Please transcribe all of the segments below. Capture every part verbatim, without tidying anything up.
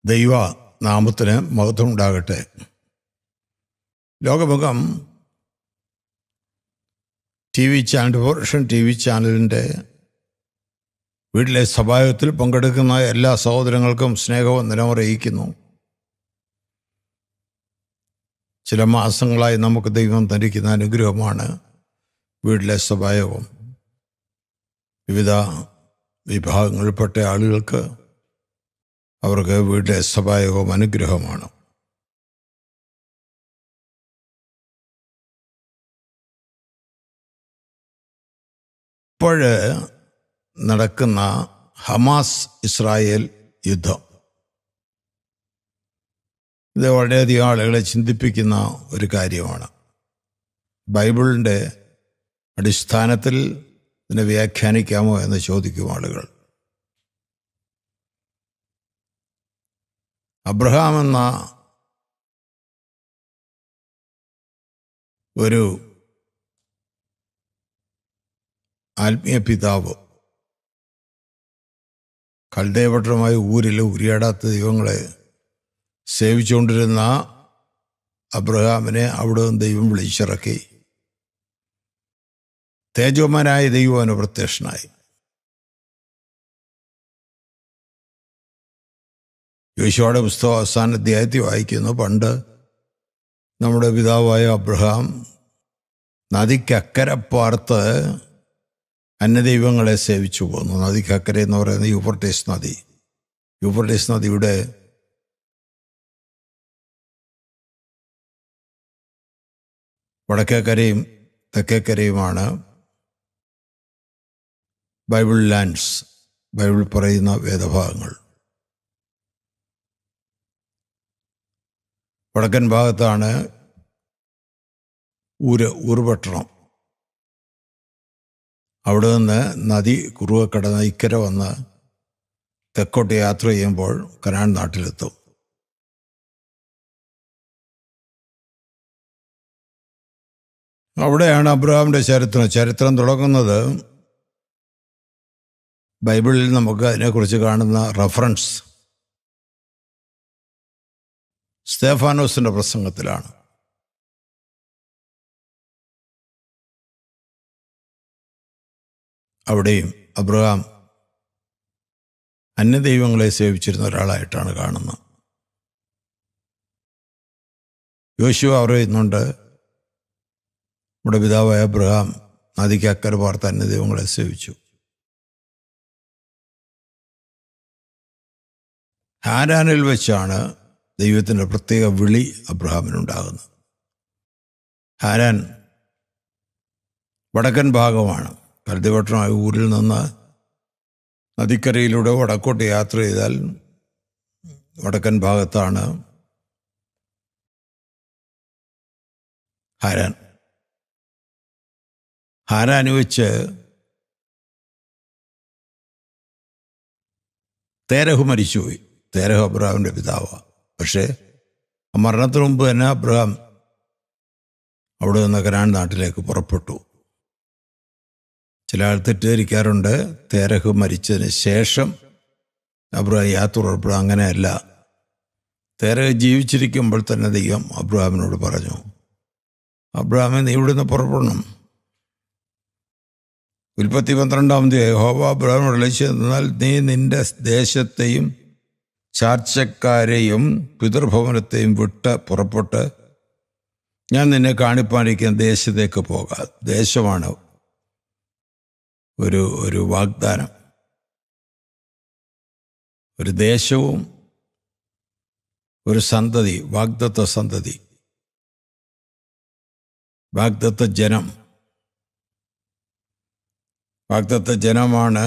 ദൈവ നാമത്തിന് മഹത്വം ഉണ്ടാകട്ടെ. Lokamukham T V channel Powervision T V ചാനലിൻ്റെ വീട്ടിലെ സഭായോഗത്തിൽ പങ്കെടുക്കുന്ന എല്ലാ സഹോദരങ്ങൾക്കും സ്നേഹവും നിലമറിയിക്കുന്നു. ചില മാസങ്ങളായി നമുക്ക് ദൈവം തന്നിരിക്കുന്ന അനുഗ്രഹമാണ് വീട്ടിലെ സഭായോഗം. വിവിധ വിഭാഗങ്ങളിൽപ്പെട്ട ആളുകൾക്ക് അവർക്ക് വീട്ടിലെ സഭായോഗം അനുഗ്രഹമാണ്. ഇപ്പോൾ നടക്കുന്ന ഹമാസ് ഇസ്രായേൽ യുദ്ധം ഇത് വളരെയധികം ആളുകളെ ചിന്തിപ്പിക്കുന്ന ഒരു കാര്യമാണ്. ബൈബിളിൻ്റെ അടിസ്ഥാനത്തിൽ ഇതിനെ വ്യാഖ്യാനിക്കാമോ എന്ന് ചോദിക്കും ആളുകൾ. അബ്രഹാം എന്ന ഒരു ആത്മീയ പിതാവ് കൽദയപട്ടണമായ ഊരിൽ ഉരിയാടാത്ത ദൈവങ്ങളെ സേവിച്ചുകൊണ്ടിരുന്ന അബ്രഹാമിനെ അവിടെ നിന്ന് ദൈവം വിളിച്ചിറക്കി. തേജോമാനായ ദൈവം അവന് പ്രത്യക്ഷനായി. യോശുവയുടെ പുസ്തകം അവസാന അധ്യായത്തിൽ വായിക്കുന്നു, പണ്ട് നമ്മുടെ പിതാവായ അബ്രഹാം നദിക്കക്കരെ പാർത്ത് അന്യദൈവങ്ങളെ സേവിച്ചു പോന്നു. നദിക്കക്കര എന്ന് പറയുന്നത് യൂഫ്രട്ടീസ് നദി. യൂഫ്രട്ടീസ് നദിയുടെ വടക്കേക്കരയും തെക്കേക്കരയുമാണ് ബൈബിൾ ലാൻഡ്സ്, ബൈബിൾ പറയുന്ന വേദഭാഗങ്ങൾ. വടക്കൻ ഭാഗത്താണ് ഊര് ഊർപട്ടണം. അവിടെ നിന്ന് നദി കുറുകെ കടന്ന് ഇക്കര വന്ന് തെക്കോട്ട് യാത്ര ചെയ്യുമ്പോൾ കനാൻ നാട്ടിലെത്തും. അവിടെയാണ് അബ്രഹാമിൻ്റെ ചരിത്രം ചരിത്രം തുടങ്ങുന്നത്. ബൈബിളിൽ നമുക്ക് അതിനെക്കുറിച്ച് കാണുന്ന റെഫറൻസ് സ്തേഫാനോസിൻ്റെ പ്രസംഗത്തിലാണ്. അവിടെയും അബ്രഹാം അന്യദൈവങ്ങളെ സേവിച്ചിരുന്ന ഒരാളായിട്ടാണ് കാണുന്നത്. യോശുവ പറയുന്നുണ്ട്, നമ്മുടെ പിതാവായ അബ്രഹാം നദിക്ക് അക്കരെ പാർത്ത് അന്യദൈവങ്ങളെ സേവിച്ചു. ഹാരാനിൽ വെച്ചാണ് ദൈവത്തിൻ്റെ പ്രത്യേക വിളി അബ്രഹാമിനുണ്ടാകുന്നത്. ഹാരാൻ വടക്കൻ ഭാഗമാണ്. കൽദയപട്ടണമായ ഊരിൽ നിന്ന് നദിക്കരയിലൂടെ വടക്കോട്ട് യാത്ര ചെയ്താൽ വടക്കൻ ഭാഗത്താണ് ഹാരാൻ. ഹാരാന് വെച്ച് തേരഹ് മരിച്ചുപോയി. തേരഹ് അബ്രഹാമിൻ്റെ പിതാവാണ്. പക്ഷേ മരണത്തിന് മുമ്പ് തന്നെ അബ്രഹാം അവിടെ നിന്ന് കനാൻ നാട്ടിലേക്ക് പുറപ്പെട്ടു. ചില ആൾ തെറ്റിദ്ധരിക്കാറുണ്ട്, തേരഹ് മരിച്ചതിന് ശേഷം അബ്രഹാം യാത്ര പുറപ്പെടും. അങ്ങനെയല്ല. തേരഹ് ജീവിച്ചിരിക്കുമ്പോൾ തന്നെ ദൈവം അബ്രഹാമിനോട് പറഞ്ഞു, അബ്രഹാമേ, നീ ഇവിടുന്ന് പുറപ്പെടണം. ഉൽപ്പത്തി പന്ത്രണ്ടാം തീയതി യഹോവ അബ്രഹാമിനോട് വിളിച്ചെന്നാൽ, നീ നിന്റെ ദേശത്തെയും ചാർച്ചക്കാരെയും പിതൃഭവനത്തെയും വിട്ട് പുറപ്പെട്ട് ഞാൻ നിന്നെ കാണിപ്പാനിരിക്കുന്ന ദേശത്തേക്ക് പോകാം. ദേശമാണ് ഒരു ഒരു വാഗ്ദാനം. ഒരു ദേശവും ഒരു സന്തതി, വാഗ്ദത്ത സന്തതി, വാഗ്ദത്ത ജനം. വാഗ്ദത്ത ജനമാണ്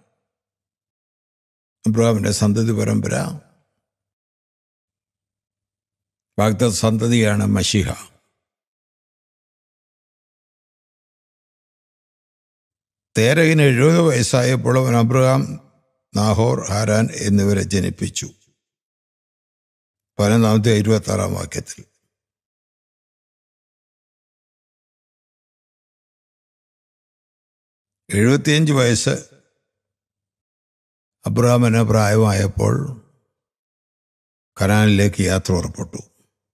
അബ്രഹാമിൻ്റെ സന്തതി പരമ്പര. വാഗ്ദത്ത സന്തതിയാണ് മശീഹ. തേരഹിന് എഴുപത് വയസ്സായപ്പോൾ അവൻ അബ്രഹാം, നാഹോർ, ഹാരാൻ എന്നിവരെ ജനിപ്പിച്ചു. പതിനൊന്നാമത്തെ ഇരുപത്തി ആറാം വാക്യത്തിൽ. എഴുപത്തിയഞ്ച് വയസ്സ് അബ്രഹാമിന് പ്രായമായപ്പോൾ കനാനിലേക്ക് യാത്ര പുറപ്പെട്ടു.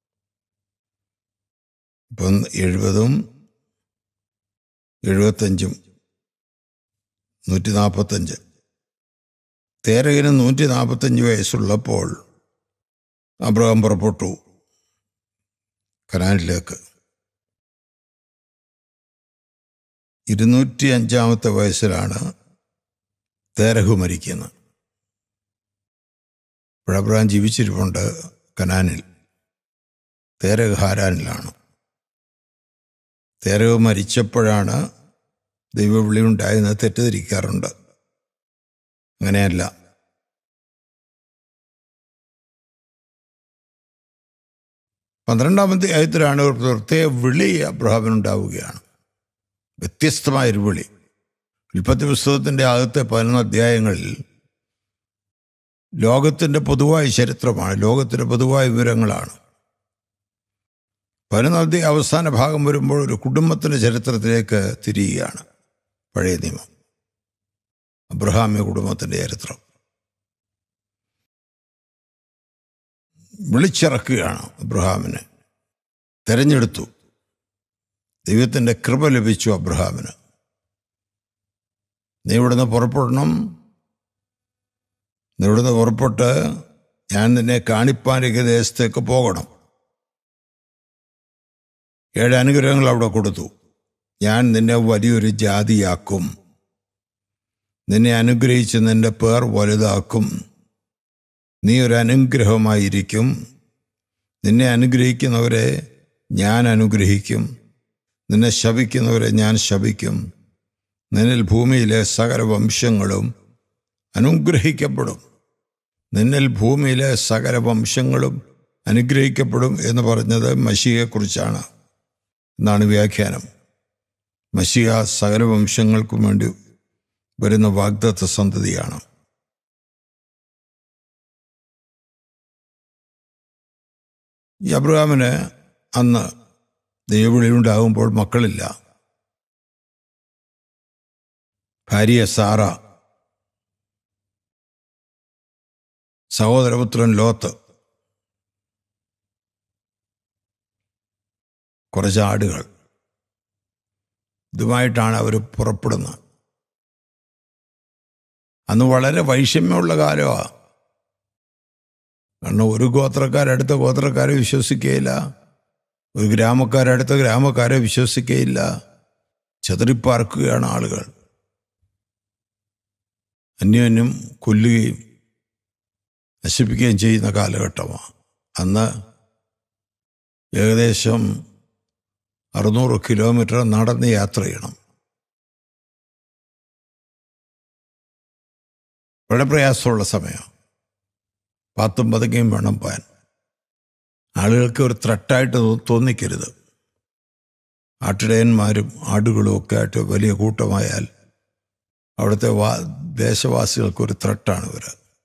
ഇപ്പം എഴുപതും എഴുപത്തഞ്ചും നൂറ്റി നാൽപ്പത്തഞ്ച് തേരകിന് നൂറ്റി നാൽപ്പത്തഞ്ച് വയസ്സുള്ളപ്പോൾ അബ്രഹാം പുറപ്പെട്ടു കനാനിലേക്ക്. ഇരുന്നൂറ്റി അഞ്ചാമത്തെ വയസ്സിലാണ് തേരഹു മരിക്കുന്നത്. ഇപ്പോൾ അബ്രഹാം ജീവിച്ചിരിപ്പുണ്ട് കനാനിൽ. തേരഹ് ഹാരാനിലാണ്. തേരഹു മരിച്ചപ്പോഴാണ് ദൈവവിളി ഉണ്ടായെന്ന് തെറ്റിദ്ധരിക്കാറുണ്ട്. അങ്ങനെയല്ല. പന്ത്രണ്ടാമത്തെ ആയത്തിലാണ് ഒരു പ്രത്യേക വിളി അബ്രഹാമിനുണ്ടാവുകയാണ്. വ്യത്യസ്തമായൊരു വിളി. ഉൽപ്പത്തി പുസ്തകത്തിൻ്റെ ആദ്യത്തെ പതിനൊന്ന് അധ്യായങ്ങളിൽ ലോകത്തിൻ്റെ പൊതുവായ ചരിത്രമാണ്, ലോകത്തിൻ്റെ പൊതുവായ വിവരങ്ങളാണ്. പതിനൊന്നാമത്തെ അവസാന ഭാഗം വരുമ്പോൾ ഒരു കുടുംബത്തിൻ്റെ ചരിത്രത്തിലേക്ക് തിരിയുകയാണ്. പഴയ നിയമം, അബ്രഹാമിയ കുടുംബത്തിൻ്റെ ചരിത്രം വിളിച്ചിറക്കുകയാണ്. അബ്രഹാമിനെ തെരഞ്ഞെടുത്തു. ദൈവത്തിൻ്റെ കൃപ ലഭിച്ചു അബ്രഹാമിന്. നീ ഇവിടുന്ന് പുറപ്പെടണം, നീ ഇവിടുന്ന് പുറപ്പെട്ട് ഞാൻ നിന്നെ കാണിപ്പാനിരിക്കുന്ന ദേശത്തേക്ക് പോകണം. ഏഴ് അനുഗ്രഹങ്ങൾ അവിടെ കൊടുത്തു. ഞാൻ നിന്നെ വലിയൊരു ജാതിയാക്കും, നിന്നെ അനുഗ്രഹിച്ച് നിന്റെ പേർ വലുതാക്കും, നീ ഒരു അനുഗ്രഹമായിരിക്കും, നിന്നെ അനുഗ്രഹിക്കുന്നവരെ ഞാൻ അനുഗ്രഹിക്കും, നിന്നെ ശപിക്കുന്നവരെ ഞാൻ ശപിക്കും, നിന്നിൽ ഭൂമിയിലെ സകല വംശങ്ങളും അനുഗ്രഹിക്കപ്പെടും, നിന്നിൽ ഭൂമിയിലെ സകല വംശങ്ങളും അനുഗ്രഹിക്കപ്പെടും എന്ന് പറഞ്ഞത് മശിഹയെക്കുറിച്ചാണ് എന്നാണ് വ്യാഖ്യാനം. മശിഹ സകല വംശങ്ങൾക്കും വേണ്ടി വരുന്ന വാഗ്ദത്ത സന്തതിയാണ്. ഈ അബ്രഹാമിന് അന്ന് ദൈവവിളിയുണ്ടാകുമ്പോൾ മക്കളില്ല. ഭാര്യ സാറ, സഹോദരപുത്രൻ ലോത്ത്, കുറച്ച് ആടുകൾ. ഇതുമായിട്ടാണ് അവർ പുറപ്പെടുന്നത്. അന്ന് വളരെ വൈഷമ്യമുള്ള കാലമാണ്. കാരണം ഒരു ഗോത്രക്കാരടുത്ത ഗോത്രക്കാരെ വിശ്വസിക്കുകയില്ല, ഒരു ഗ്രാമക്കാരടുത്ത ഗ്രാമക്കാരെ വിശ്വസിക്കുകയില്ല. ചെതറിപ്പാർക്കുകയാണ് ആളുകൾ. അന്യോന്യം കൊല്ലുകയും നശിപ്പിക്കുകയും ചെയ്യുന്ന കാലഘട്ടമാണ്. അന്ന് ഏകദേശം അറുന്നൂറ് കിലോമീറ്റർ നടന്ന് യാത്ര ചെയ്യണം. വളരെ പ്രയാസമുള്ള സമയം. പാത്തും പതുങ്ങിയും വേണം പോകാൻ. ആളുകൾക്ക് ഒരു ത്രട്ടായിട്ട് തോന്നിക്കരുത്. ആട്ടിടയന്മാരും ആടുകളും ഒക്കെ ആയിട്ട് വലിയ കൂട്ടമായാൽ അവിടുത്തെ വാ ദേശവാസികൾക്കൊരു ത്രട്ടാണ് ഇവർ.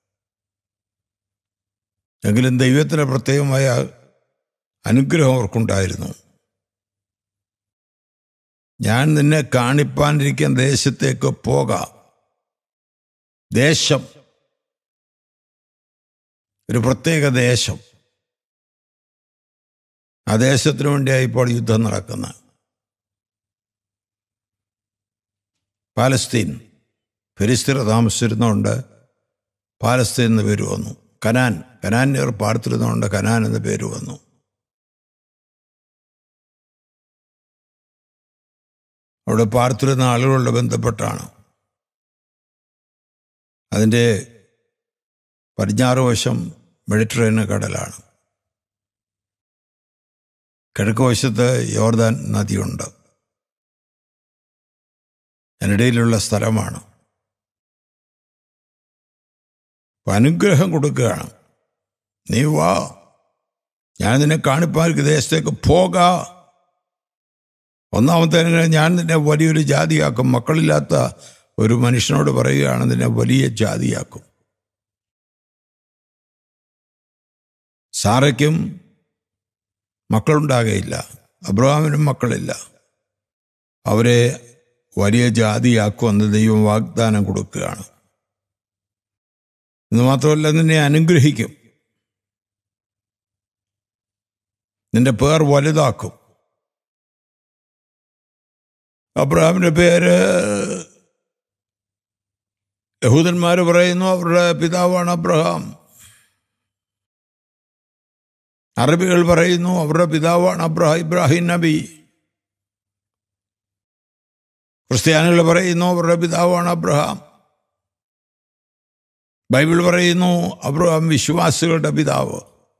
എങ്കിലും ദൈവത്തിൻ്റെ പ്രത്യേകമായ അനുഗ്രഹം അവർക്കുണ്ടായിരുന്നു. ഞാൻ നിന്നെ കാണിപ്പാനിരിക്കുന്ന ദേശത്തേക്ക് പോകാം. ദേശം, ഒരു പ്രത്യേക ദേശം. ആ ദേശത്തിനു വേണ്ടിയാണ് ഇപ്പോൾ യുദ്ധം നടക്കുന്നത്. പാലസ്തീൻ, ഫെലിസ്തീർ താമസിച്ചിരുന്നതുകൊണ്ട് പാലസ്തീൻ എന്ന് പേര് വന്നു. കനാൻ, കനാനിയർ പാർത്തിരുന്നതുകൊണ്ട് കനാൻ എന്ന് പേര് വന്നു. അവിടെ പാർത്തിരുന്ന ആളുകളുടെ ബന്ധപ്പെട്ടാണ്. അതിൻ്റെ പടിഞ്ഞാറ് വശം മെഡിറ്ററേനിയൻ കടലാണ്. കിഴക്ക് വശത്ത് യോർദാൻ നദിയുണ്ട്. അതിനിടയിലുള്ള സ്ഥലമാണ്. അപ്പം അനുഗ്രഹം കൊടുക്കുകയാണ്. നീ വാ, ഞാൻ നിന്നെ കാണിപ്പാർക്ക് ദേശത്തേക്ക് പോകാ. ഒന്നാമത്തെ അനുഗ്രഹം, ഞാൻ നിന്നെ വലിയൊരു ജാതിയാക്കും. മക്കളില്ലാത്ത ഒരു മനുഷ്യനോട് പറയുകയാണ്, നിന്നെ വലിയ ജാതിയാക്കും. സാറയ്ക്കും മക്കളുണ്ടാകുകയില്ല, അബ്രഹാമിനും മക്കളില്ല. അവരെ വലിയ ജാതിയാക്കുമെന്ന് ദൈവം വാഗ്ദാനം കൊടുക്കുകയാണ്. എന്ന് മാത്രമല്ല, നിന്നെ അനുഗ്രഹിക്കും. നിന്റെ പേർ വലുതാക്കും. അബ്രഹാമിൻ്റെ പേര് യഹൂദന്മാർ പറയുന്നു അവരുടെ പിതാവാണ് അബ്രഹാം. അറബികൾ പറയുന്നു അവരുടെ പിതാവാണ് അബ്രഹാം ഇബ്രാഹിം നബി. ക്രിസ്ത്യാനികൾ പറയുന്നു അവരുടെ പിതാവാണ് അബ്രഹാം. ബൈബിൾ പറയുന്നു അബ്രഹാം വിശ്വാസികളുടെ പിതാവ്.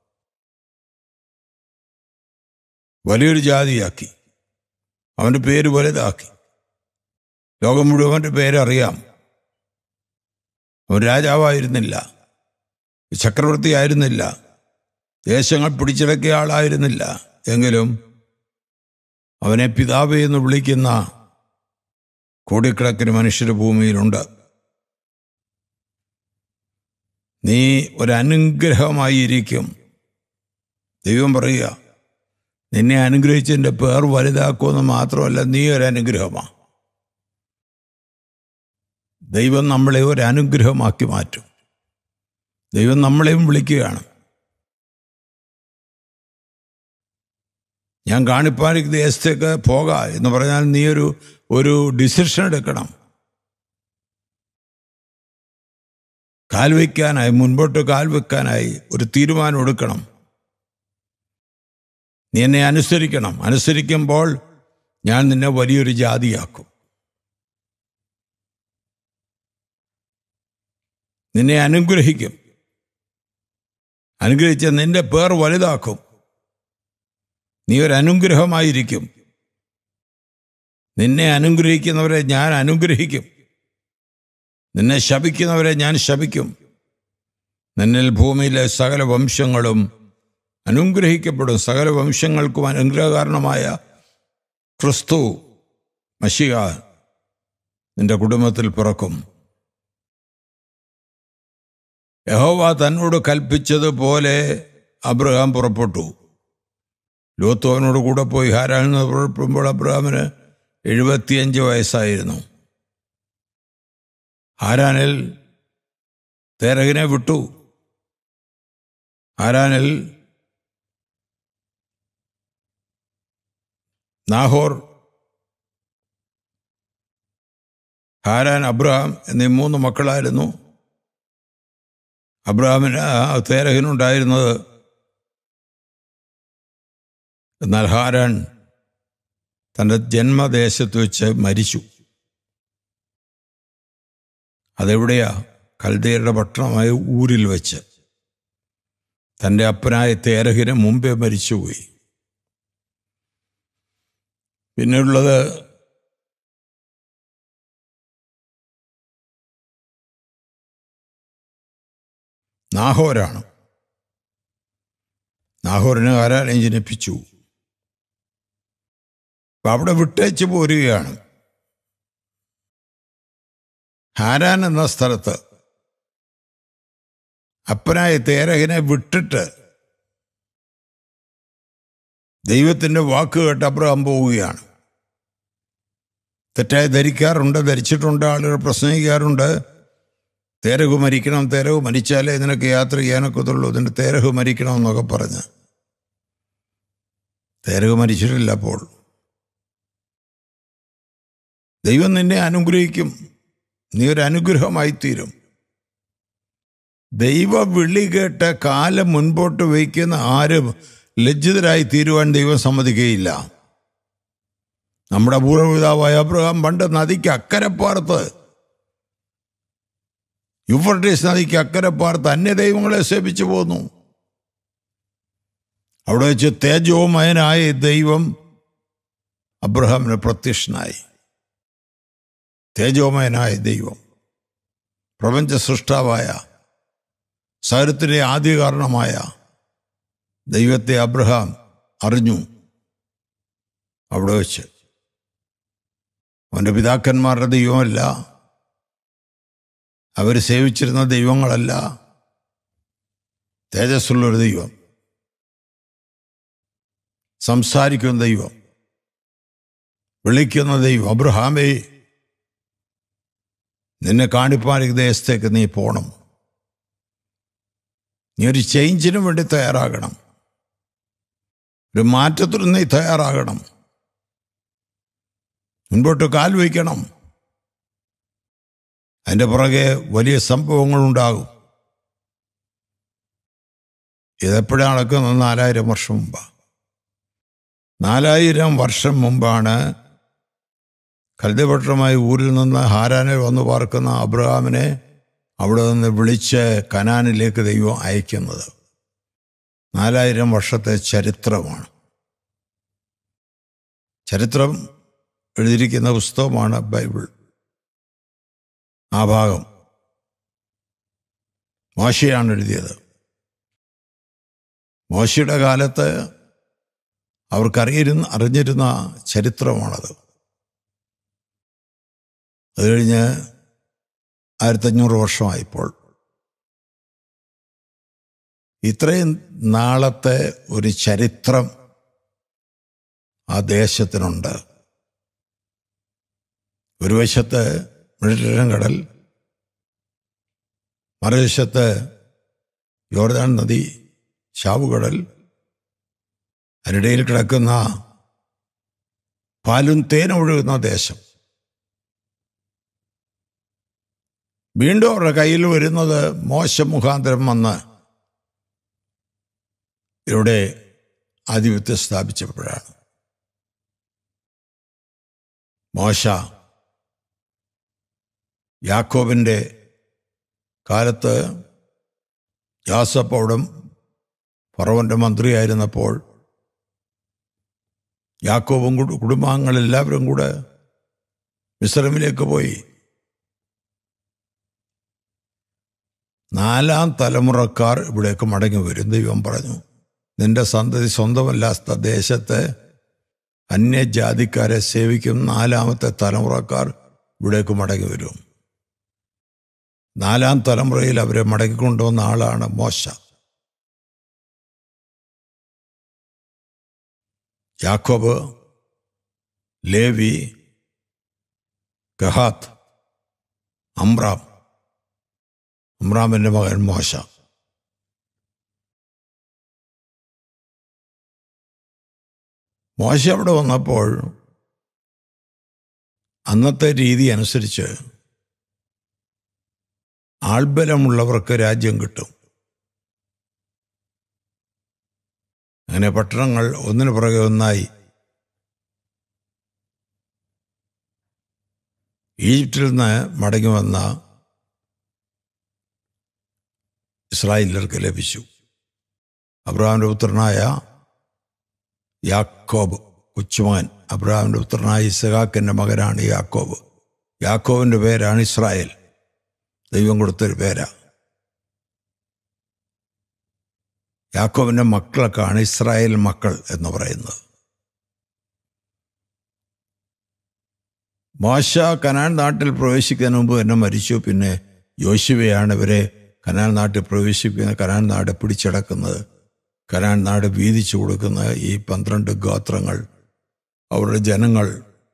വലിയൊരു ജാതിയാക്കി, അവൻ്റെ പേര് വലുതാക്കി. ലോകം മുഴുവൻ്റെ പേരറിയാം. അവൻ രാജാവായിരുന്നില്ല, ചക്രവർത്തി ആയിരുന്നില്ല, ദേശങ്ങൾ പിടിച്ചടക്കിയ ആളായിരുന്നില്ല. എങ്കിലും അവനെ പിതാവേ എന്ന് വിളിക്കുന്ന കോടിക്കണക്കിന് മനുഷ്യരുടെ ഭൂമിയിലുണ്ട്. നീ ഒരനുഗ്രഹമായിരിക്കും. ദൈവം പറയുക, നിന്നെ അനുഗ്രഹിച്ചതിൻ്റെ പേർ വലുതാക്കുമെന്ന് മാത്രമല്ല, നീ ഒരനുഗ്രഹമാണ്. ദൈവം നമ്മളെ ഒരനുഗ്രഹമാക്കി മാറ്റും. ദൈവം നമ്മളെയും വിളിക്കുകയാണ്. ഞാൻ കാണിപ്പാനിക്ക് ദേശത്തേക്ക് പോകാം എന്ന് പറഞ്ഞാൽ നീ ഒരു ഒരു ഡിസിഷൻ എടുക്കണം. കാൽവയ്ക്കാനായി, മുൻപോട്ട് കാൽവെക്കാനായി ഒരു തീരുമാനം എടുക്കണം. നീ എന്നെ അനുസരിക്കണം. അനുസരിക്കുമ്പോൾ ഞാൻ നിന്നെ വലിയൊരു ജാതിയാക്കും. നിന്നെ അനുഗ്രഹിക്കും. അനുഗ്രഹിച്ച നിന്റെ പേർ വലുതാക്കും. നീ ഒരു അനുഗ്രഹമായിരിക്കും. നിന്നെ അനുഗ്രഹിക്കുന്നവരെ ഞാൻ അനുഗ്രഹിക്കും. നിന്നെ ശപിക്കുന്നവരെ ഞാൻ ശപിക്കും. നിന്നിൽ ഭൂമിയിലെ സകല വംശങ്ങളും അനുഗ്രഹിക്കപ്പെടും. സകല വംശങ്ങൾക്കും അനുഗ്രഹകാരണമായ ക്രിസ്തു മശിഹ നിന്റെ കുടുംബത്തിൽ പിറക്കും. യഹോവ തന്നോട് കൽപ്പിച്ചതുപോലെ അബ്രഹാം പുറപ്പെട്ടു. ലോത്ത് അവനോട് കൂടെ പോയി. ഹാരാനിൽ നിന്ന് പുറപ്പെടുമ്പോൾ അബ്രഹാമിന് എഴുപത്തിയഞ്ച് വയസ്സായിരുന്നു. ഹാരാനിൽ തേരഹിനെ വിട്ടു. ഹാരാനിൽ നാഹോർ, ഹാരാൻ, അബ്രഹാം എന്നീ മൂന്ന് മക്കളായിരുന്നു. അബ്രഹാമിന് തേരഹിനുണ്ടായിരുന്നത്. എന്നാൽ ഹാരാൻ തൻ്റെ ജന്മദേശത്ത് വെച്ച് മരിച്ചു. അതെവിടെയാ? കൽദയരുടെ പട്ടണമായ ഊരിൽ വെച്ച്. തൻ്റെ അപ്പനായ തേരഹിന് മുമ്പേ മരിച്ചുപോയി. പിന്നെയുള്ളത് നാഹോരാണ്. നാഹോറിനെ ഹാരാനെ ജനിപ്പിച്ചു. അപ്പം അവിടെ വിട്ടേച്ച് പോരുകയാണ്. ഹാരാൻ എന്ന സ്ഥലത്ത് അപ്പനായ തേരഹിനെ വിട്ടിട്ട് ദൈവത്തിൻ്റെ വാക്ക് കേട്ട് അബ്രഹാം പോവുകയാണ്. തെറ്റായി ധരിക്കാറുണ്ട്, ധരിച്ചിട്ടുണ്ട്, ആളുകൾ പ്രസംഗിക്കാറുണ്ട്. തേരഹു മരിക്കണം, തേരഹു മരിച്ചാലേ ഇതിനൊക്കെ യാത്ര ചെയ്യാനൊക്കത്തുള്ളൂ, ഇതിൻ്റെ തേരഹു മരിക്കണം എന്നൊക്കെ പറഞ്ഞ്. തേരഹു മരിച്ചിട്ടില്ല. അപ്പോൾ ദൈവം നിന്നെ അനുഗ്രഹിക്കും. നീ ഒരു അനുഗ്രഹമായിത്തീരും. ദൈവ വിളി കേട്ട് കാലം മുൻപോട്ട് വയ്ക്കുന്ന ആരും ലജ്ജിതരായി തീരുവാൻ ദൈവം സമ്മതിക്കുകയില്ല. നമ്മുടെ പൂർവ്വപിതാവായ അബ്രഹാം പണ്ട് നദിക്ക് അക്കരെ പാർത്ത്, യൂഫ്രട്ടീസ് നദിക്ക് അക്കരെ പാർത്ത് അന്യദൈവങ്ങളെ സേവിച്ചു പോന്നു. അവിടെ വെച്ച് തേജോമയനായ ദൈവം അബ്രഹാമിന് പ്രത്യക്ഷനായി. തേജോമയനായ ദൈവം, പ്രപഞ്ച സൃഷ്ടാവായ, സകലത്തിൻ്റെ ആദ്യകാരണമായ ദൈവത്തെ അബ്രഹാം അറിഞ്ഞു. അവിടെ വെച്ച് അവൻ്റെ പിതാക്കന്മാരുടെ ദൈവമല്ല, അവർ സേവിച്ചിരുന്ന ദൈവങ്ങളല്ല, തേജസ്സുള്ളൊരു ദൈവം, സംസാരിക്കുന്ന ദൈവം, വിളിക്കുന്ന ദൈവം. അബ്രഹാമേ, നിന്നെ കാണിപ്പാൻ ദേശത്തേക്ക് നീ പോകണം. നീ ഒരു ചേഞ്ചിനും വേണ്ടി തയ്യാറാകണം. ഒരു മാറ്റത്തിന് നീ തയ്യാറാകണം, മുൻപോട്ട് കാൽ വയ്ക്കണം. അതിൻ്റെ പുറകെ വലിയ സംഭവങ്ങളുണ്ടാകും. ഇതെപ്പോഴാണ് നടക്കുന്നത്? നാലായിരം വർഷം മുമ്പാണ്. നാലായിരം വർഷം മുമ്പാണ് കൽദയപട്ടണമായ ഊരിൽ നിന്ന് ഹാരാനിൽ വന്നു പാർക്കുന്ന അബ്രഹാമിനെ അവിടെ നിന്ന് വിളിച്ച് കനാനിലേക്ക് ദൈവം അയക്കുന്നത്. നാലായിരം വർഷത്തെ ചരിത്രമാണ്. ചരിത്രം എഴുതിയിരിക്കുന്ന പുസ്തകമാണ് ബൈബിൾ. ആ ഭാഗം മോശയാണ് എഴുതിയത്. മോശയുടെ കാലത്ത് അവർക്കറിയിരുന്ന അറിഞ്ഞിരുന്ന ചരിത്രമാണത്. അത് കഴിഞ്ഞ് ആയിരത്തഞ്ഞൂറ് വർഷമായിപ്പോൾ. ഇത്രയും നാളത്തെ ഒരു ചരിത്രം ആ ദേശത്തിനുണ്ട്. ഒരു വശത്ത് മെഡിറ്ററേനിയൻ കടൽ, മറുവശത്ത് യോർദാൻ നദി, ശാവുകടൽ, അതിനിടയിൽ കിടക്കുന്ന പാലും തേനും ഒഴുകുന്ന ദേശം. വീണ്ടും അവരുടെ കയ്യിൽ വരുന്നത് മോശ മുഖാന്തരം വന്ന് ഇവിടെ ആധിപത്യം സ്ഥാപിച്ചപ്പോഴാണ്. മോശ യാക്കോബിൻ്റെ കാലത്ത് യോസേഫ് അവിടെ ഫറവോന്റെ മന്ത്രിയായിരുന്നപ്പോൾ യാക്കോബും കുടുംബാംഗങ്ങളെല്ലാവരും കൂടെ മിസ്രൈമിലേക്ക് പോയി. നാലാം തലമുറക്കാർ ഇവിടേക്ക് മടങ്ങി വരും. ദൈവം പറഞ്ഞു, നിന്റെ സന്തതി സ്വന്തമല്ലാത്ത ദേശത്തെ അന്യജാതിക്കാരെ സേവിക്കും നാലാമത്തെ തലമുറക്കാർ ഇവിടേക്ക് മടങ്ങി വരും. നാലാം തലമുറയിൽ അവരെ മടക്കിക്കൊണ്ടുവന്ന ആളാണ് മോശ. യാക്കോബ്, ലേവി, കഹാത്ത്, അമ്രാം, അമ്രാമിൻ്റെ മകൻ മോശ. മോശ അവിടെ വന്നപ്പോൾ അന്നത്തെ രീതി അനുസരിച്ച് ആൾബലമുള്ളവർക്ക് രാജ്യം കിട്ടും. അങ്ങനെ പട്ടണങ്ങൾ ഒന്നിനു പുറകെ ഒന്നായി ഈജിപ്തിൽ നിന്ന് മടങ്ങി വന്ന ഇസ്രായേലർക്ക് ലഭിച്ചു. അബ്രഹാമിൻ്റെ പുത്രനായ യാക്കോബ് കൊച്ചുമകൻ, അബ്രഹാമിൻ്റെ പുത്രനായ ഇസ്ഹാക്കിൻ്റെ മകനാണ് യാക്കോബ്. യാക്കോബിൻ്റെ പേരാണ് ഇസ്രായേൽ. ദൈവം കൊടുത്തൊരു പേരാ. യാക്കോബിൻ്റെ മക്കളൊക്കെയാണ് ഇസ്രായേൽ മക്കൾ എന്ന് പറയുന്നത്. മോശ കനാൻ നാട്ടിൽ പ്രവേശിക്കുന്നതിന് മുമ്പ് തന്നെ മരിച്ചു. പിന്നെ യോശുവയാണ് ഇവരെ കനാൻ നാട്ടിൽ പ്രവേശിപ്പിക്കുന്ന, കനാൻ നാട് പിടിച്ചടക്കുന്നത്, കനാൻ നാട് വീതിച്ചു കൊടുക്കുന്ന ഈ പന്ത്രണ്ട് ഗോത്രങ്ങൾ, അവരുടെ ജനങ്ങൾ,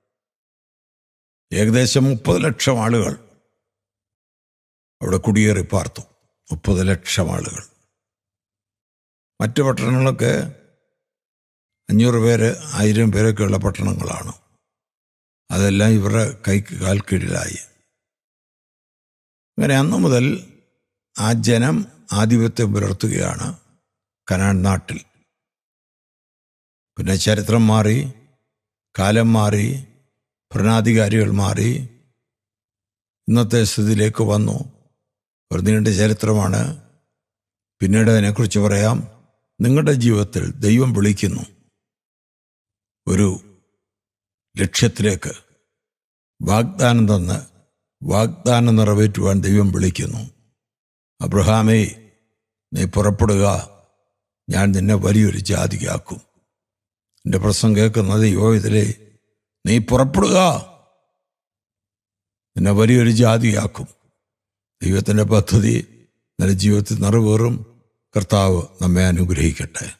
ഏകദേശം മുപ്പത് ലക്ഷം ആളുകൾ അവിടെ കുടിയേറി പാർത്തു. മുപ്പത് ലക്ഷം ആളുകൾ. മറ്റു പട്ടണങ്ങളൊക്കെ അഞ്ഞൂറ് പേര് ആയിരം പേരൊക്കെയുള്ള പട്ടണങ്ങളാണ്. അതെല്ലാം ഇവരുടെ കൈക്ക് കാൽക്കീഴിലായി. അങ്ങനെ അന്നു മുതൽ ആ ജനം ആധിപത്യം പുലർത്തുകയാണ് കനാൻ നാട്ടിൽ. പിന്നെ ചരിത്രം മാറി, കാലം മാറി, ഭരണാധികാരികൾ മാറി, ഇന്നത്തെ സ്ഥിതിയിലേക്ക് വന്നു. ഒരു നീണ്ട ചരിത്രമാണ്. പിന്നീട് അതിനെക്കുറിച്ച് പറയാം. നിങ്ങളുടെ ജീവിതത്തിൽ ദൈവം വിളിക്കുന്നു ഒരു ലക്ഷ്യത്തിലേക്ക്. വാഗ്ദാനം തന്ന് വാഗ്ദാനം നിറവേറ്റുവാൻ ദൈവം വിളിക്കുന്നു. അബ്രഹാമേ, നീ പുറപ്പെടുക, ഞാൻ നിന്നെ വലിയൊരു ജാതിയാക്കും. എൻ്റെ പ്രസംഗം കേൾക്കുന്നത് യോഗ്യതയിലെ നീ പുറപ്പെടുക, നിന്നെ വലിയൊരു ജാതിയാക്കും. ദൈവത്തിൻ്റെ പദ്ധതി നിന്റെ ജീവിതത്തിൽ നിറവേറും. കർത്താവ് നമ്മെ അനുഗ്രഹിക്കട്ടെ.